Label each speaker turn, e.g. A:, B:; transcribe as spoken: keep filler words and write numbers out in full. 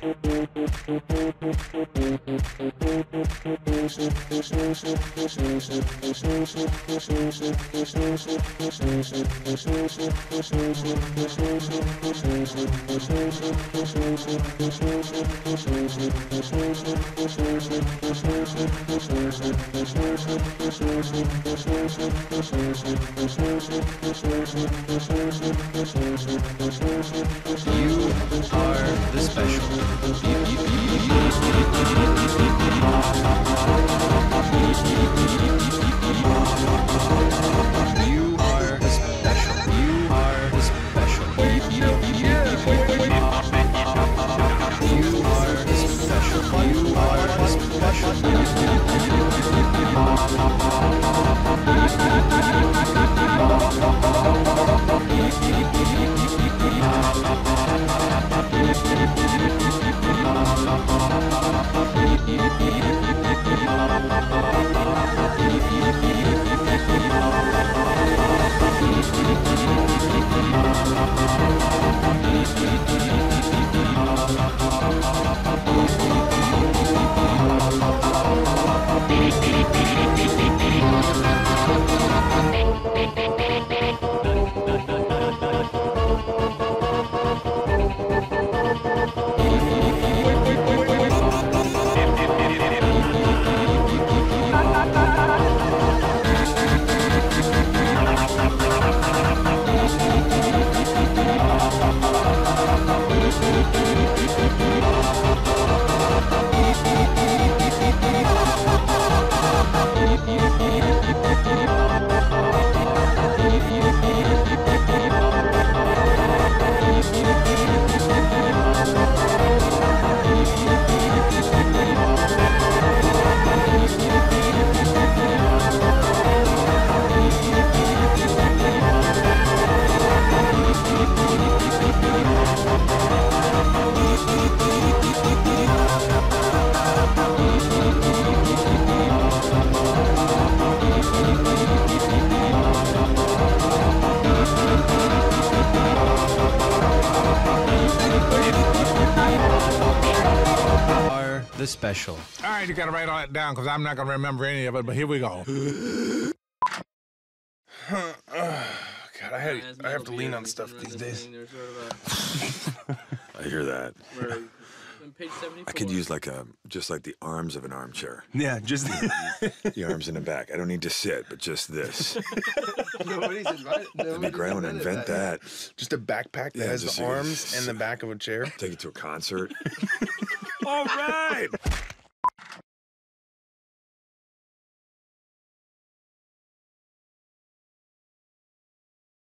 A: the special. You are the special. You are the special. You are the special. You are the The special.
B: All right, you got to write all that down because I'm not going to remember any of it, but here we go.
C: God, I, had, I have to lean on stuff these days.
D: I hear that.
E: Page
D: I could use like a, just like the arms of an armchair.
C: Yeah, just the,
D: the arms in the back. I don't need to sit, but just this.
C: Nobody's invited.
D: That'd be great. I want to invent that. that.
C: Just a backpack that
D: yeah,
C: has the arms and the back of a chair.
D: Take it to a concert. All right.